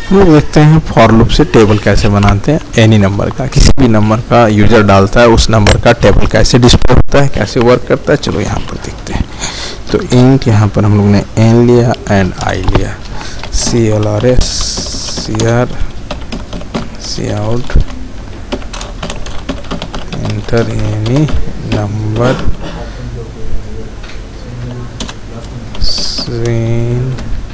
हम लोग देखते हैं फॉर लूप से टेबल कैसे बनाते हैं। एनी नंबर का, किसी भी नंबर का यूजर डालता है, उस नंबर का टेबल कैसे डिस्प्ले होता है, कैसे वर्क करता है, चलो यहाँ पर देखते हैं। तो इंट यहाँ पर हम लोग ने एन लिया एंड आई लिया, CLRS CR Cout enter any number string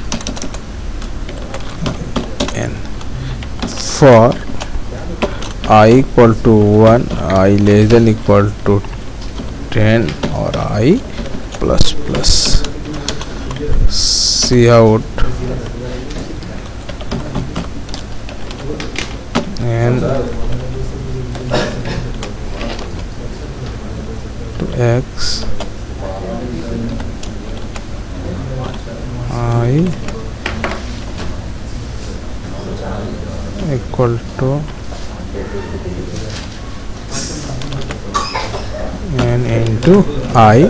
n for I equal to 1, I less than equal to 10 और I plus plus Cout and to x I equal to n into I।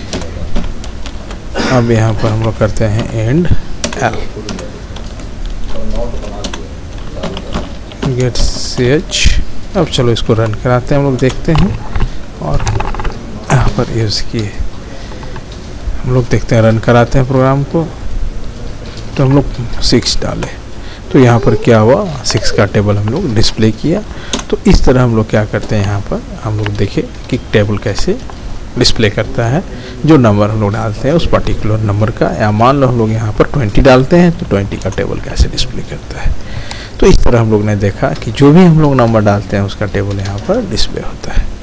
अब यहाँ पर हम लोग करते हैं and l gate ch। अब चलो इसको रन कराते हैं, हम लोग देखते हैं और यहाँ पर यूज़ किए हम लोग देखते हैं, रन कराते हैं प्रोग्राम को। तो हम लोग 6 डाले, तो यहाँ पर क्या हुआ, 6 का टेबल हम लोग डिस्प्ले किया। तो इस तरह हम लोग क्या करते हैं, यहाँ पर हम लोग देखें कि टेबल कैसे डिस्प्ले करता है। जो नंबर हम लोग डालते हैं उस पर्टिकुलर नंबर का, या मान लो हम लोग यहाँ पर 20 डालते हैं तो 20 का टेबल कैसे डिस्प्ले करता है। तो इस तरह हम लोग ने देखा कि जो भी हम लोग नंबर डालते हैं उसका टेबल यहाँ पर डिस्प्ले होता है।